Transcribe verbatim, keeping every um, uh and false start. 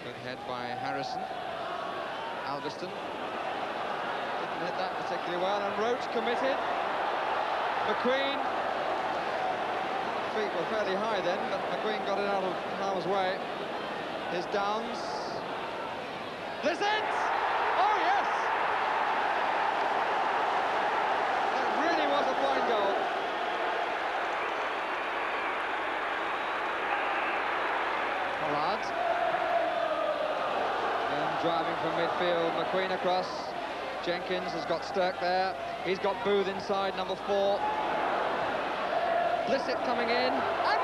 Good head by Harrison. Alveston didn't hit that particularly well, and Roach committed. McQueen. Feet were fairly high then, but McQueen got it out of harm's way. Here's Downs. This ends! Oh yes! That really was a fine goal. Pollard. And driving from midfield, McQueen across. Jenkins has got Stirk there. He's got Booth inside, number four. Blissett coming in. And